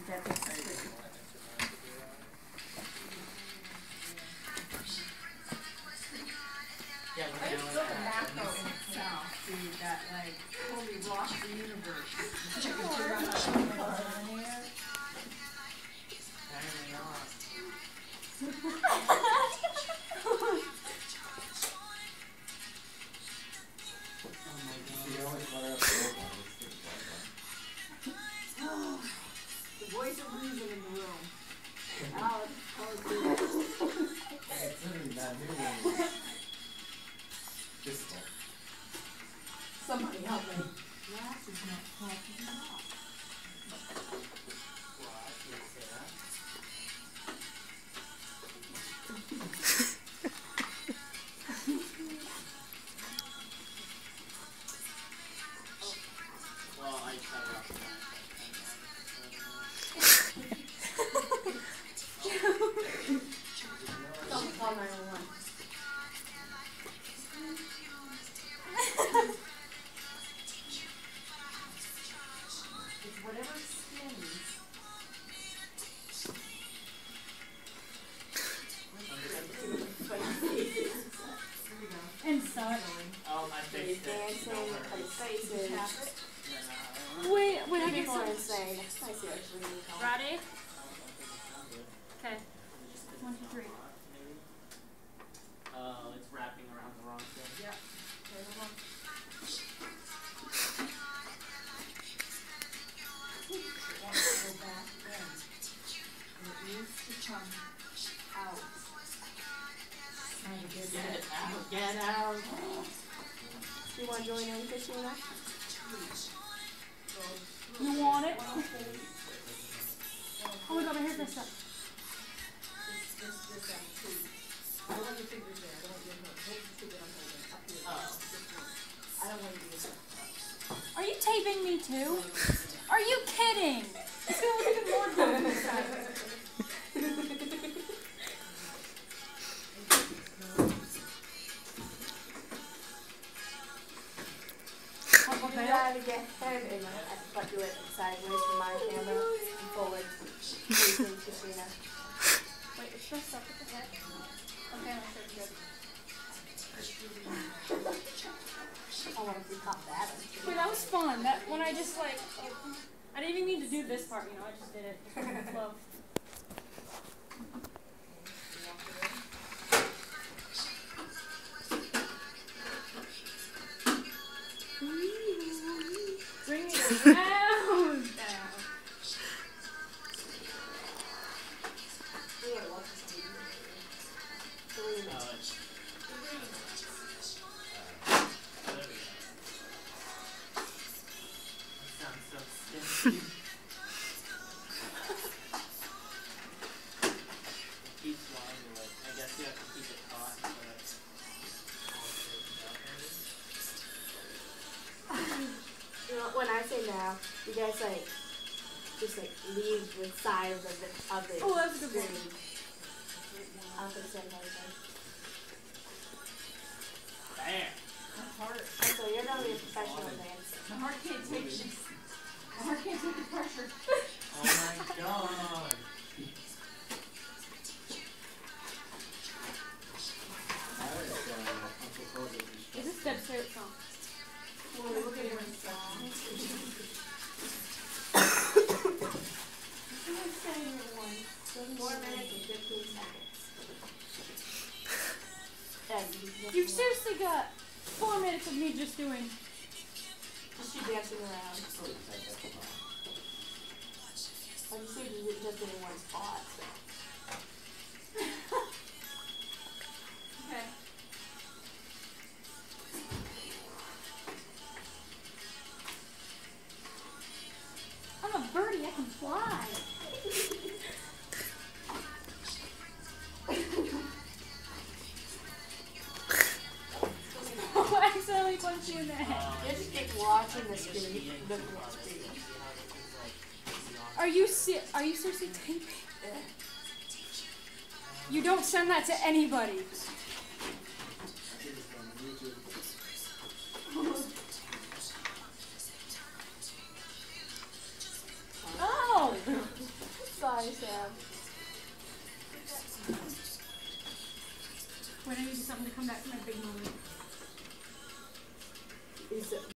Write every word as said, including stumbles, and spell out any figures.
That makes sense. Yeah, I just built a macro in Excel, see, that like totally rocks the universe. You can figure out how to put it in there. The voice of reason in the room. Alex, how is it? Somebody help me. Glass is not talking enough. Well, I cut off. Don't call nine one one. It's whatever skins. And subtly. Oh, I He's fixed it. dancing, Don't cut worry. his faces. Tap it. Wait, wait, I get People are some. insane. I see actually really cool. Ready? Okay. One, two, three. Oh, it's wrapping around the wrong thing. Yeah. Okay, hold on. It wants to go back in. And it needs to come out. Trying to get Get it. out, get out. Do you want to join in, Christina? You want it? Oh my god, my hair's messed up. This, this, this, um, two. I don't want your fingers there. I don't want your hand. Hold the two that I'm holding up here. Oh. This one. I don't want you to get that. Are you taping me too? Are you kidding? It's gonna look even more dumb this time. You gotta get head in it. I have to do it sideways from my camera and forward. Facing Christina. Wait, it's just up with the head. Okay, I'm sure it's good. I want to see top that. Wait, that was fun. That when I just like, I didn't even need to do this part, you know, I just did it. Flow. Bring it down. Down. Oh, it's... There we go. That sounds so stinky. Keep flying away. I guess you have to keep it hot so it's... You know, when I say now, you guys like just like leave the side of the of the Oh, that's a good one. screen. I'll put the same thing. Bam! My heart. So you're gonna be a professional dancer. My heart can't take this. My heart can't take the pressure. Oh my god! Is this Deb's favorite song? Well, look at your instructions. Four minutes and fifteen seconds. And you You've seriously got four minutes of me just doing. just you dancing around. I just see you just in one spot. So. Okay. I'm a birdie, I can fly. Oh, I accidentally punched you in the head. You just keep watching the screen. Look at the screen. Are you se- Are you seriously taping? You don't send that to anybody. Oh! Bye, Sam. When I need something to come back to my big moment. Is it